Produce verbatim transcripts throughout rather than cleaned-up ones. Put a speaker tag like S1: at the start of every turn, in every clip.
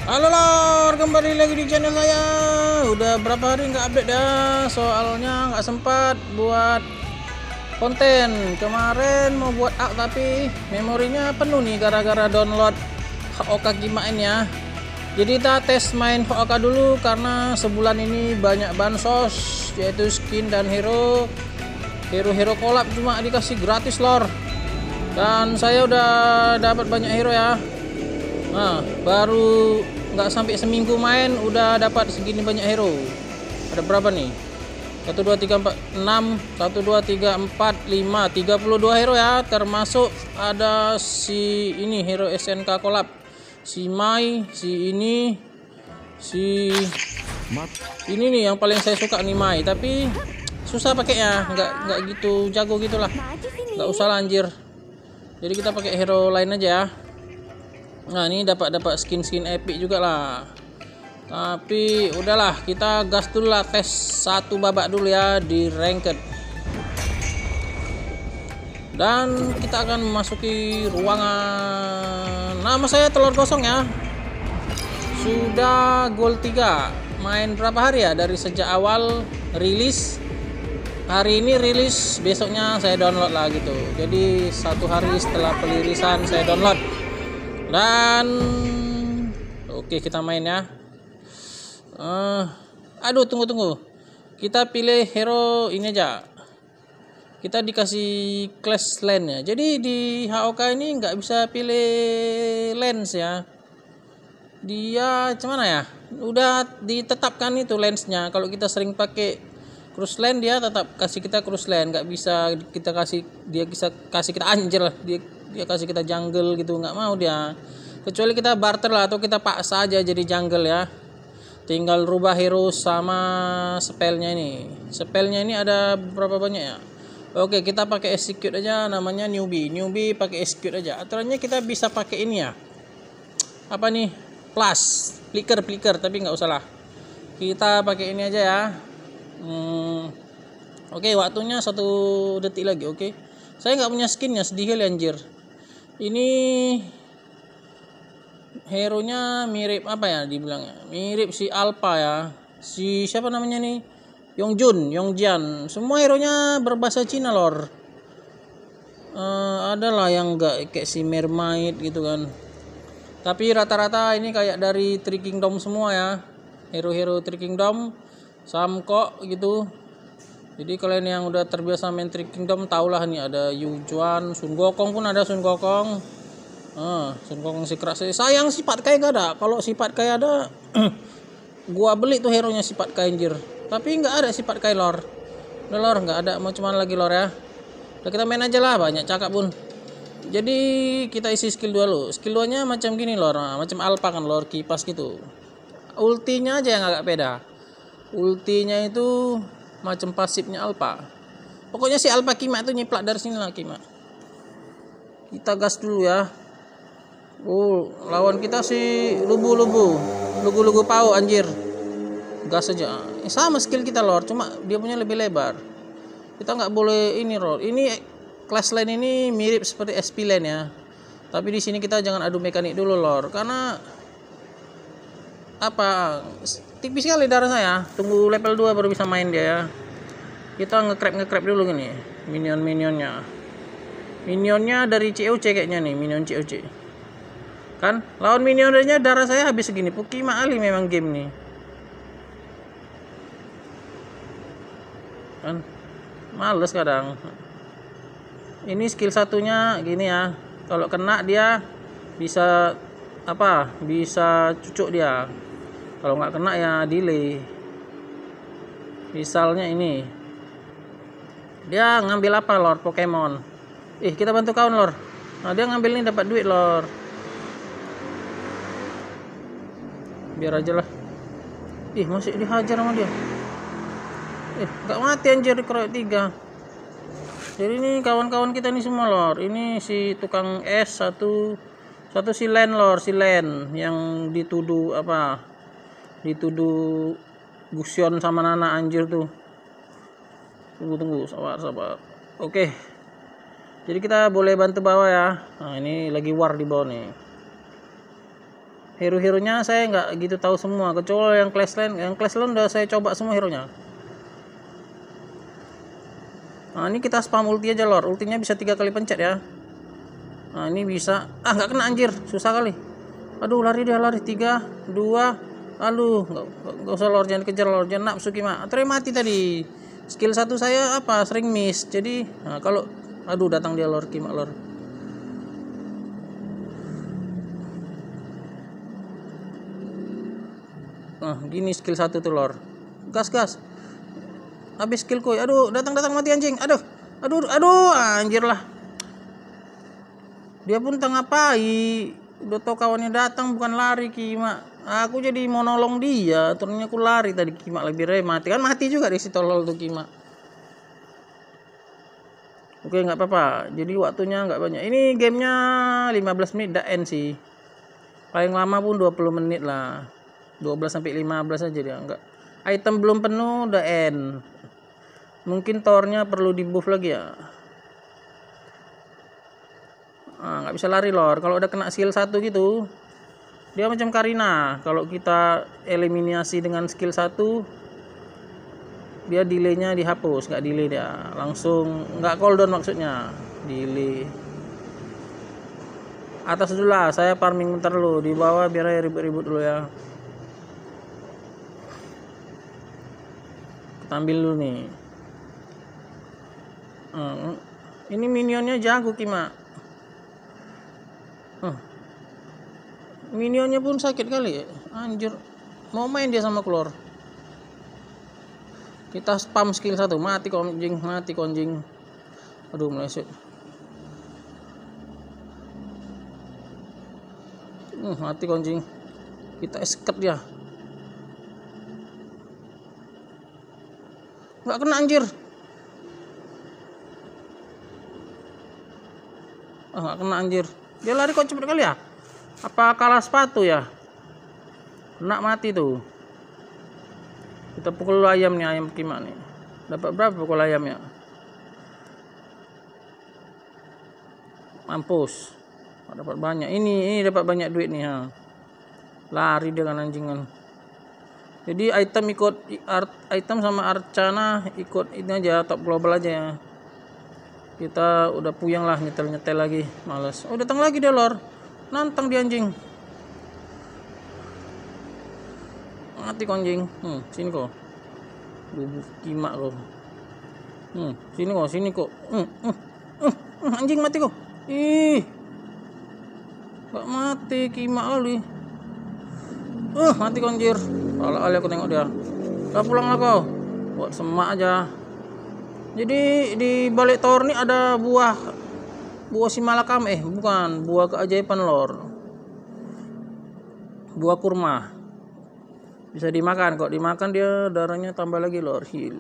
S1: Halo lor, kembali lagi di channel saya. Udah berapa hari nggak update ya, soalnya nggak sempat buat konten. Kemarin mau buat A tapi memorinya penuh nih gara-gara download H O K Kimain ya. Jadi kita tes main H O K dulu karena sebulan ini banyak bansos, yaitu skin dan hero hero-hero collab cuma dikasih gratis lor. Dan saya udah dapat banyak hero ya. Nah, baru nggak sampai seminggu main udah dapat segini banyak hero. Ada berapa nih? satu dua tiga empat enam, satu dua tiga empat lima, tiga puluh dua hero ya, termasuk ada si ini hero S N K collab. Si Mai, si ini, si ini nih yang paling saya suka nih Mai, tapi susah pakainya, nggak nggak gitu jago gitulah. Nggak usah lah anjir. Jadi kita pakai hero lain aja ya. Nah ini dapat dapat skin skin epic juga lah, tapi udahlah kita gas dulu lah, tes satu babak dulu ya di ranked, dan kita akan memasuki ruangan. Nama saya Telur Kosong ya, sudah gol tiga. Main berapa hari ya dari sejak awal rilis? Hari ini rilis, besoknya saya download lah gitu, jadi satu hari setelah pelirisan saya download. Dan oke kita main ya. uh, aduh tunggu tunggu kita pilih hero ini aja. Kita dikasih class lens ya, jadi di H O K ini nggak bisa pilih lens ya, dia cuman ya udah ditetapkan itu lensnya. Kalau kita sering pakai cruise lens dia tetap kasih kita cruise lens, nggak bisa kita kasih dia bisa kasih kita anjir lah, dia dia kasih kita jungle gitu, nggak mau dia, kecuali kita barter lah atau kita paksa aja jadi jungle ya. Tinggal rubah hero sama spellnya ini. Spellnya ini ada berapa banyak ya? Oke kita pakai execute aja, namanya newbie. Newbie pakai execute aja. Aturannya kita bisa pakai ini ya, apa nih, plus flicker flicker, tapi nggak usah lah, kita pakai ini aja ya. hmm. Oke waktunya satu detik lagi. Oke saya nggak punya skinnya, sedih kali anjir. Ini hero nya mirip apa ya dibilangnya, mirip si Alpha ya, si siapa namanya nih, Yongjun, Yongjian. Semua hero nya berbahasa Cina lor. uh, Ada lah yang enggak kayak si Mermaid gitu kan, tapi rata-rata ini kayak dari Three Kingdom semua ya, hero-hero Three Kingdom, Samko gitu. Jadi kalian yang udah terbiasa main Three Kingdom tahulah nih, ada Yu Juan, Sun Gokong pun ada, Sun Gokong. Ah, Sun Gokong si keras. Sayang sifat Kai gak ada. Kalau sifat Kai ada gua beli tuh hero nya sifat Kai anjir. Tapi nggak ada sifat Kai lor. Udah lor, nggak ada, mau cuman lagi lor ya. Udah kita main aja lah, banyak cakap pun. Jadi kita isi skill dulu. Skill dua nya macam gini lor, nah, macam Alpha kan lor, kipas gitu. Ultinya aja yang agak beda. Ultinya itu macam pasifnya Alpha. Pokoknya si Alpha Kima itu nyiplak dari sini lah Kima. Kita gas dulu ya. Oh, lawan kita si lubu-lubu, lugu-lugu pau anjir. Gas aja. Eh, sama skill kita lor, cuma dia punya lebih lebar. Kita nggak boleh ini lor. Ini class line ini mirip seperti S P line ya. Tapi di sini kita jangan adu mekanik dulu lor, karena apa? Tipis sekali darah saya. Tunggu level dua baru bisa main dia ya. Kita nge-crap nge-crap dulu gini. Minion-minionnya. Minionnya dari C O C kayaknya nih, minion C O C. Kan lawan minionnya darah saya habis segini. Pukima Ali memang game nih. Kan males kadang. Ini skill satunya gini ya. Kalau kena dia bisa apa? Bisa cucuk dia. Kalau nggak kena ya delay. Misalnya ini, dia ngambil apa lor? Pokemon. Ih kita bantu kawan lor. Nah dia ngambil ini dapat duit lor. Biar aja lah. Ih masih dihajar sama dia. Eh nggak mati anjir di keroyok tiga. Jadi ini kawan-kawan kita nih semua lor. Ini si tukang es satu, satu si Len lor, si Len yang dituduh apa? Dituduh Gusion sama Nana anjir tuh. Tunggu tunggu sabar sabar. Oke. Jadi kita boleh bantu bawah ya. Nah ini lagi war di bawah nih. hero-heronya saya nggak gitu tahu semua, kecuali yang Clash Land. Yang Clash Land udah saya coba semua hero-nya. Nah ini kita spam ulti aja lor, ultinya bisa tiga kali pencet ya. Nah ini bisa, ah nggak kena anjir, susah kali. Aduh lari dia, lari, tiga, dua, aduh nggak, nggak usah lor, jangan kejar lor, jangan nafsu Kima. Terus mati tadi, skill satu saya apa sering miss, jadi nah, kalau aduh datang dia lor, Kima lor. Nah gini skill satu tuh lor, gas gas, habis skill koi, aduh datang datang mati anjing, aduh aduh aduh anjir lah. Dia pun tengah pai, udah tau kawannya datang bukan lari Kima. Aku jadi mau nolong dia, ternyata aku lari tadi Kima, lebih re mati kan, mati juga di si tolol tuh Kima. Oke nggak apa-apa, jadi waktunya nggak banyak. Ini gamenya lima belas menit dah end sih, paling lama pun dua puluh menit lah, dua belas sampai lima belas aja dia. Enggak, item belum penuh udah end. Mungkin tornya perlu di buff lagi ya. Nah, nggak bisa lari lor, kalau udah kena skill satu gitu dia macam Karina. Kalau kita eliminasi dengan skill satu dia delaynya dihapus, nggak delay dia, langsung nggak cooldown maksudnya, delay. Atas dulu lah, saya farming bentar dulu, di bawah biar ribut-ribut dulu ya. Kita ambil dulu nih. Hmm, ini minionnya jago Kima. Hmm. Minionnya pun sakit kali ya, anjir. Mau main dia sama keluar. Kita spam skill satu, mati konjing, mati konjing. Aduh meleset. Uh, mati konjing. Kita escape dia. Nggak kena anjir. Ah, nggak kena anjir. Dia lari kok cepet kali ya? Apa kalah sepatu ya? Kena mati tuh. Kita pukul ayam nih, ayam Kima nih. Dapat berapa pukul ayamnya? Mampus. Dapat banyak. Ini ini dapat banyak duit nih ha. Lari dengan anjingan. Jadi item ikut art, item sama Arcana ikut ini aja, top global aja ya. Kita udah puyeng lah nyetel-nyetel lagi, males. Oh datang lagi dia lor, nantang dia anjing. Mati konjing. Hmm, sini kok. Bubuk Kima kok. Hmm, sini kok, sini kok. Hmm, hmm, hmm, hmm, anjing mati kok. Ih. Gak mati Kima kali. Uh, mati konjir. Ala-ala aku tengok dia. Udah pulang lah kau. Buat semak aja. Jadi di balik tower ini ada buah buah simalakam, eh bukan, buah keajaiban lor. Buah kurma. Bisa dimakan, kok dimakan dia darahnya tambah lagi lor, heal.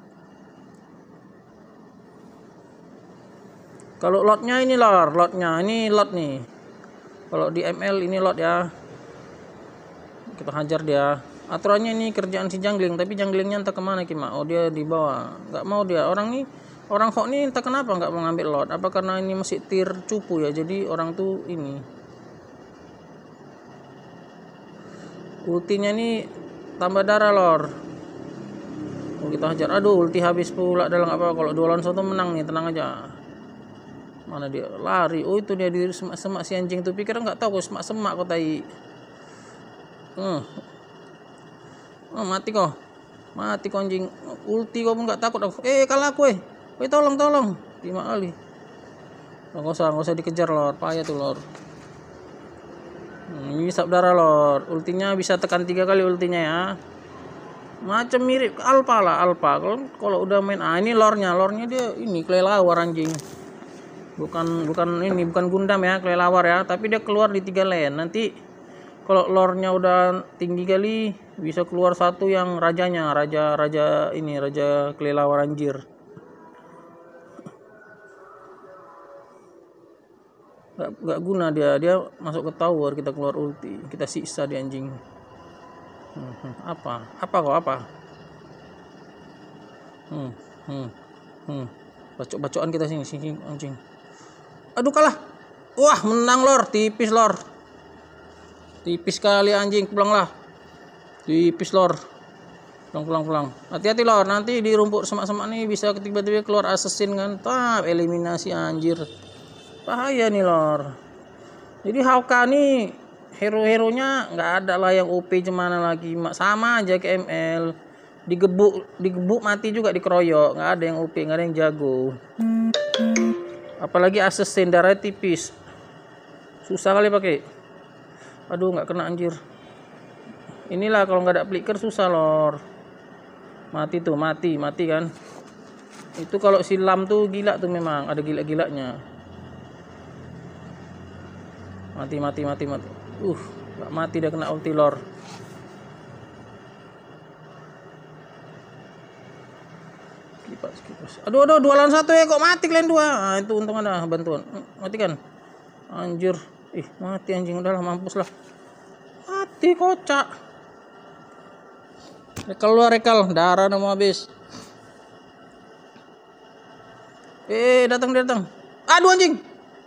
S1: Kalau lotnya ini lor, lotnya ini lot nih. Kalau di M L ini lot ya. Kita hajar dia. Aturannya ini kerjaan si jungling, tapi junglingnya entah kemana Kima. Oh dia di bawah, nggak mau dia. Orang nih, orang kok nih entah kenapa nggak mau ngambil lot. Apa karena ini masih tier cupu ya? Jadi orang tuh ini. Ultinya nih tambah darah lor. Oh, kita hajar. Aduh ulti habis pula dalam apa? Kalau dua lawan satu menang nih, tenang aja. Mana dia lari? Oh itu dia di semak-semak si anjing tuh. Pikir nggak tahu kok semak-semak kok tai. Hmm. Oh, mati kok. Mati konjing. Ulti kok pun nggak takut aku. Eh kalah aku eh. Woi tolong tolong. Lima kali. Nggak usah nggak usah dikejar lor. Payah tuh lor. Hmm, ini sab darah lor. Ultinya bisa tekan tiga kali ultinya ya. Macam mirip Alpha lah Alpha. Kalau kalau udah main ah ini lornya lornya dia ini kelelawar anjing. Bukan bukan ini bukan Gundam ya, kelelawar ya. Tapi dia keluar di tiga lane. Nanti kalau lore-nya udah tinggi kali bisa keluar satu yang rajanya, raja raja ini, raja kelelawar anjir. Gak, gak guna dia, dia masuk ke tower, kita keluar ulti, kita siksa di anjing. Hmm, hmm, apa? Apa kok apa? Hmm, hmm, hmm. Bacok-bacokan kita sini, sini anjing. Aduh kalah. Wah, menang lor, tipis lor. Tipis kali anjing, pulang lah. Tipis lor. Pulang pulang pulang. Hati-hati lor, nanti di rumput semak-semak nih bisa tiba-tiba keluar assassin kan. Tap eliminasi anjir. Bahaya nih lor. Jadi Hawka nih hero-heronya nggak ada lah yang O P gimana lagi. Sama aja ke M L. Digebuk, digebuk mati juga dikeroyok. Nggak ada yang O P, nggak ada yang jago. Apalagi assassin darahnya tipis. Susah kali pakai. Aduh nggak kena anjir. Inilah kalau nggak ada flicker susah lor. Mati tuh, mati, mati kan. Itu kalau silam tuh gila tuh, memang ada gila-gilanya. Mati, mati, mati, mati. Uh, nggak mati dia kena ulti lor. Kipas, kipas. Aduh, aduh, dua lawan satu ya, kok mati kalian dua. Nah, itu untung ada bantuan. Mati kan? Anjir. Ih, mati anjing, udahlah mampus lah. Mati kocak. Rekal luar rekal, darah udah mau habis. Eh, datang datang. Aduh anjing.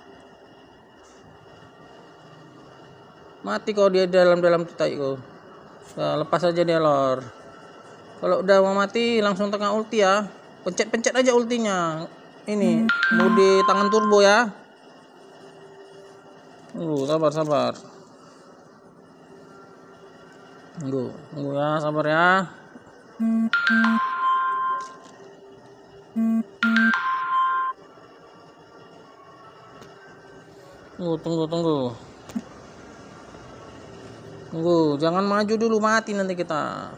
S1: Mati kau dia dalam-dalam tai kau. Nah, lepas aja dia lor. Kalau udah mau mati langsung tengah ulti ya. Pencet-pencet aja ultinya. Ini mode tangan turbo ya. Uh, sabar sabar. Tunggu, tunggu ya, sabar ya. Tunggu, tunggu, tunggu. Tunggu, jangan maju dulu, mati nanti kita.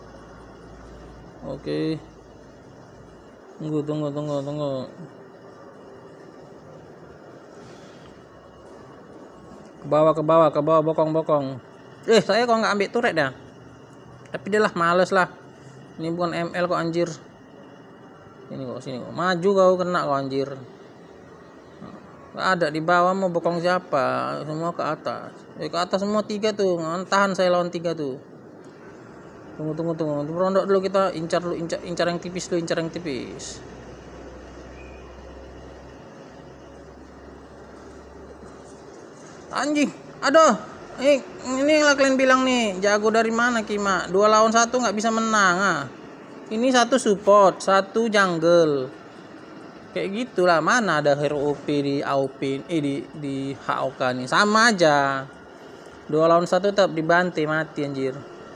S1: Oke. Tunggu, tunggu, tunggu, tunggu. Ke bawah, ke bawah, ke bawah, bokong, bokong. Eh, saya kok nggak ambil turret dah. Tapi dia lah males lah. Ini bukan M L kok anjir. Ini kok sini kok. Maju kau kena kok anjir. Nggak ada di bawah, mau bokong siapa? Semua ke atas. Eh, ke atas semua tiga tuh. Tahan saya lawan tiga tuh. Tunggu tunggu tunggu. Berondok dulu kita, incar dulu, incar, incar yang tipis dulu, incar yang tipis. Anjing, aduh. Eh, ini lah kalian bilang nih, jago dari mana Kima? Dua lawan satu nggak bisa menang ah. Ini satu support, satu jungle. Kayak gitulah, mana ada hero O P di A O P, eh di di H O K nih, sama aja. Dua lawan satu tetap dibantai mati anjir.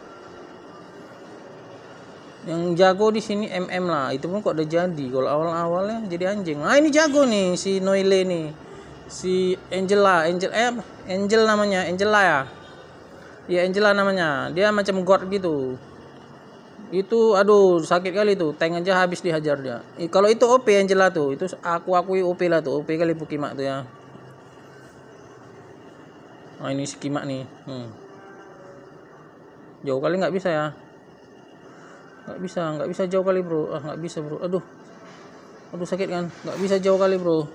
S1: Yang jago di sini M M lah, itu pun kok udah jadi. Kalau awal-awalnya jadi anjing. Nah ini jago nih si Noile nih. Si Angela, Angel eh Angel namanya, Angela ya. Ya Angela namanya. Dia macam god gitu. Itu aduh sakit kali tuh. Tank aja habis dihajar dia. Eh, kalau itu O P Angela tuh, itu aku akui O P lah tuh. O P kali Pukimak tuh ya. Nah ini si Kimak nih. Hmm. Jauh kali nggak bisa ya. Nggak bisa, nggak bisa jauh kali bro. Ah nggak bisa bro. Aduh. Aduh sakit kan. Nggak bisa jauh kali bro.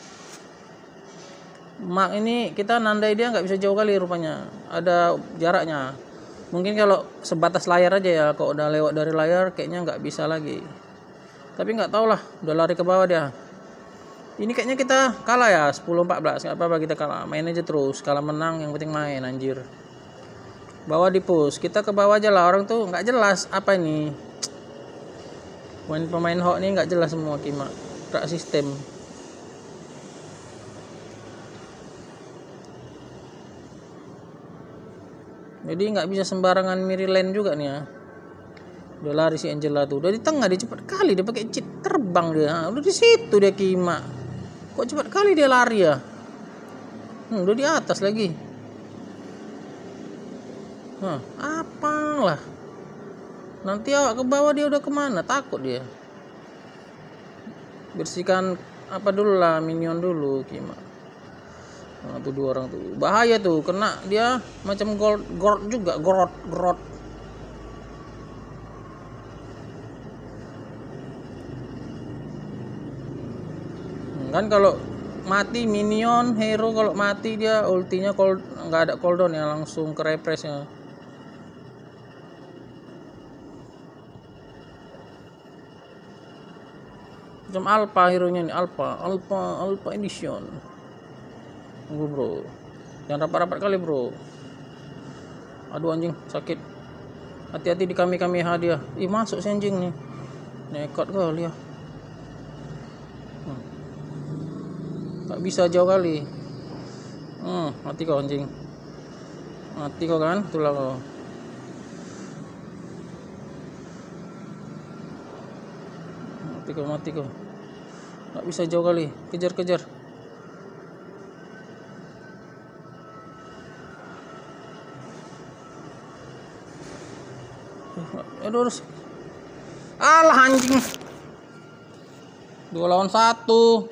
S1: Mak ini kita nandai dia nggak bisa jauh kali rupanya, ada jaraknya. Mungkin kalau sebatas layar aja ya, kalau udah lewat dari layar kayaknya nggak bisa lagi. Tapi nggak tahu lah, udah lari ke bawah dia. Ini kayaknya kita kalah ya, sepuluh empat belas, nggak apa-apa kita kalah. Main aja terus, kalah menang yang penting main anjir. Bawah di push, kita ke bawah aja lah, orang tuh nggak jelas apa ini. Main pemain Hawk nih nggak jelas semua Kima, rak sistem. Jadi nggak bisa sembarangan mirip lane juga nih ya. Udah lari si Angela tuh. Udah di tengah dia cepat kali, dia pakai cheat terbang dia. Udah di situ dia Kima. Kok cepat kali dia lari ya? Hmm, udah di atas lagi. Hah, apalah. Nanti awak ke bawah dia udah kemana? Takut dia. Bersihkan apa dulu lah, minion dulu Kima. Nah, tuh dua orang tuh bahaya tuh, kena dia macam gold gold juga, grot grot. Kan kalau mati minion hero, kalau mati dia ultinya cold, nggak ada cooldown ya, langsung ke repressnya. Macam alpha hero nya nih, alpha alpha alpha edition. Tunggu bro, jangan rapat-rapat kali bro. Aduh anjing sakit. Hati-hati di kami-kami ha dia. Ih masuk si anjing nih. Nekat kali ya. Hmm. Tak bisa jauh kali. Hmm, mati kau anjing. Mati kau kan? Itulah kau. Mati kau, mati kau. Tak bisa jauh kali. Kejar-kejar. Aduh, harus. Alah anjing. Dua lawan satu.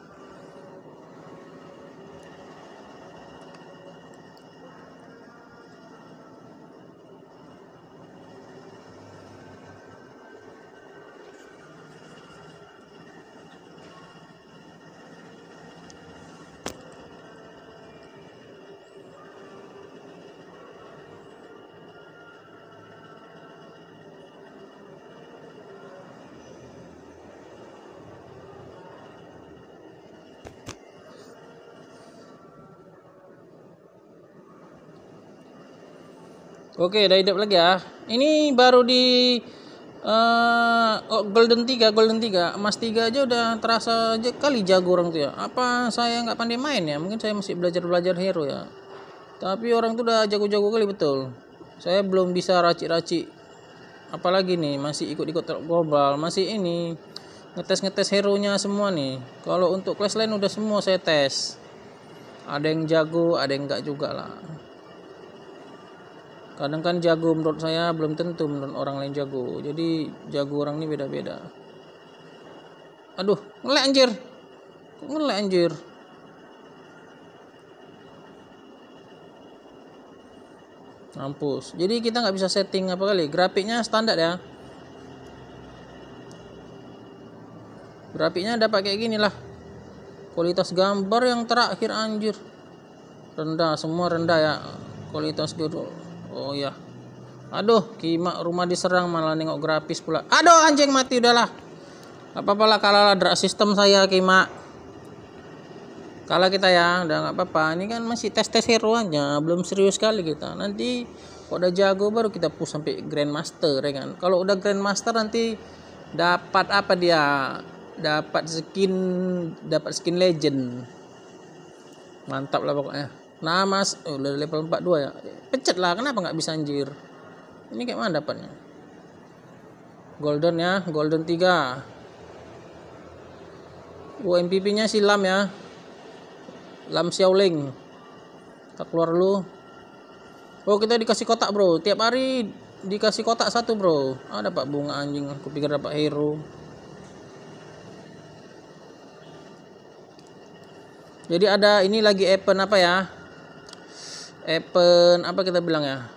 S1: Oke, udah hidup lagi ya. Ini baru di uh, oh, Golden tiga, Golden tiga, Emas tiga aja udah terasa aja kali jago orang tuh ya. Apa saya nggak pandai main ya? Mungkin saya masih belajar-belajar hero ya. Tapi orang tuh udah jago-jago kali betul. Saya belum bisa racik-racik. Apalagi nih, masih ikut-ikut global, masih ini ngetes-ngetes hero-nya semua nih. Kalau untuk class lain udah semua saya tes. Ada yang jago, ada yang enggak juga lah. Kadang kan jago menurut saya belum tentu menurut orang lain jago. Jadi jago orang ini beda-beda. Aduh, ngelek anjir. Ngelek anjir. Mampus. Jadi kita nggak bisa setting apa kali. Grafiknya standar ya. Grafiknya dapat kayak gini lah. Kualitas gambar yang terakhir anjir. Rendah, semua rendah ya. Kualitas gitu. Oh ya. Aduh, Kimak rumah diserang malah nengok grafis pula. Aduh, anjing mati udahlah. Apa-apalah kalah drag sistem saya Kimak. Kalah kita ya, udah nggak apa-apa. Ini kan masih tes-tes hero aja, belum serius sekali kita. Nanti kalau udah jago baru kita push sampai Grandmaster ya kan. Kalau udah Grandmaster nanti dapat apa dia? Dapat skin, dapat skin legend. Mantap lah pokoknya. Nah mas, oh, udah level empat puluh dua ya. Pecet lah, kenapa nggak bisa anjir? Ini kayak mana dapatnya? Golden ya, Golden tiga. Oh, M V P-nya si Lam ya. Lam Xiaoling. Kita keluar dulu. Oh, kita dikasih kotak, bro. Tiap hari dikasih kotak satu, bro. Ah, dapat bunga anjing. Aku pikir dapat hero. Jadi ada ini lagi event apa ya? Event apa kita bilang ya?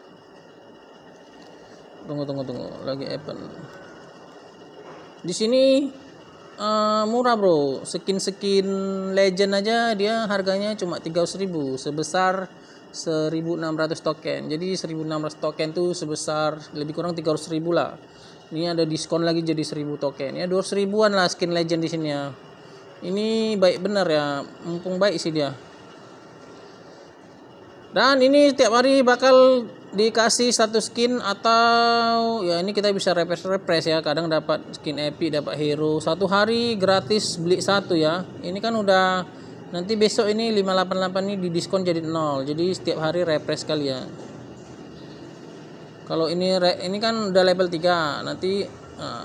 S1: Tunggu tunggu tunggu, lagi event. Di sini uh, murah, bro. Skin-skin legend aja dia harganya cuma tiga ratus ribu sebesar seribu enam ratus token. Jadi seribu enam ratus token tuh sebesar lebih kurang tiga ratus ribu lah. Ini ada diskon lagi jadi seribu token. Ya dua ratus ribuan lah skin legend di sini ya. Ini baik bener ya, mumpung baik sih dia. Dan ini tiap hari bakal dikasih satu skin atau ya ini kita bisa refresh refresh ya. Kadang dapat skin epic, dapat hero. Satu hari gratis beli satu ya. Ini kan udah nanti besok ini lima delapan delapan ini didiskon jadi nol. Jadi setiap hari refresh kali ya. Kalau ini ini kan udah level tiga, nanti nah,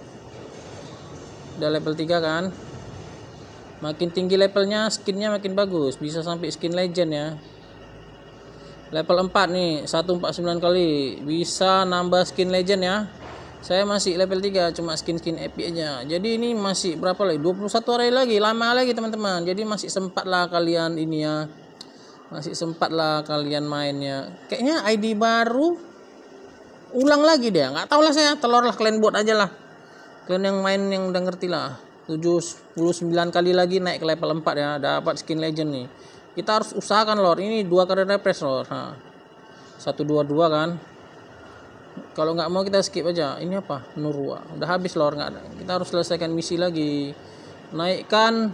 S1: udah level tiga kan. Makin tinggi levelnya skinnya makin bagus, bisa sampai skin legend ya. Level empat nih seratus empat puluh sembilan kali bisa nambah skin legend ya. Saya masih level tiga cuma skin-skin epic aja. Jadi ini masih berapa lagi? dua puluh satu hari lagi, lama lagi teman-teman. Jadi masih sempat lah kalian ini ya. Masih sempat lah kalian mainnya. Kayaknya I D baru ulang lagi deh. Nggak tahu lah saya, telur lah kalian buat aja lah. Kalian yang main yang udah ngerti lah. tujuh puluh sembilan kali lagi naik ke level empat ya, dapat skin legend nih. Kita harus usahakan lor, ini dua kali refresh lor. Nah, satu dua dua kan. Kalau nggak mau kita skip aja. Ini apa? Nurwa. Udah habis lor, nggak ada. Kita harus selesaikan misi lagi. Naikkan.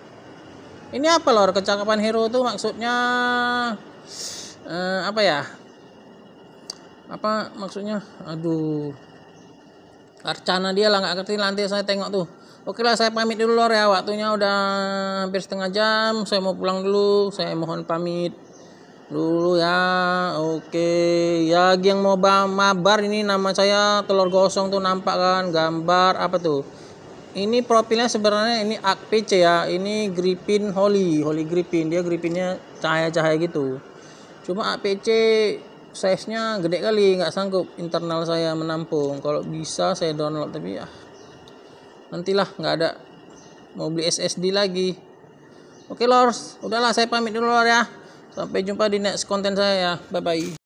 S1: Ini apa lor? Kecakapan hero tuh maksudnya eh, apa ya? apa maksudnya, aduh, arcana dia lah, nggak ngerti, nanti saya tengok tuh. Oke lah, saya pamit dulu lor ya, waktunya udah hampir setengah jam, saya mau pulang dulu, saya mohon pamit dulu ya. Oke ya, yang mau mabar ini, nama saya Telur Gosong tuh, nampak kan gambar apa tuh, ini profilnya sebenarnya ini A K P C ya, ini Griffin Holy Holy Griffin, dia Griffinnya cahaya-cahaya gitu, cuma A P C size nya gede kali, nggak sanggup internal saya menampung. Kalau bisa saya download, tapi ya nantilah, nggak ada, mau beli S S D lagi. Oke lors, udahlah saya pamit dulu lor ya, sampai jumpa di next konten saya ya, bye bye.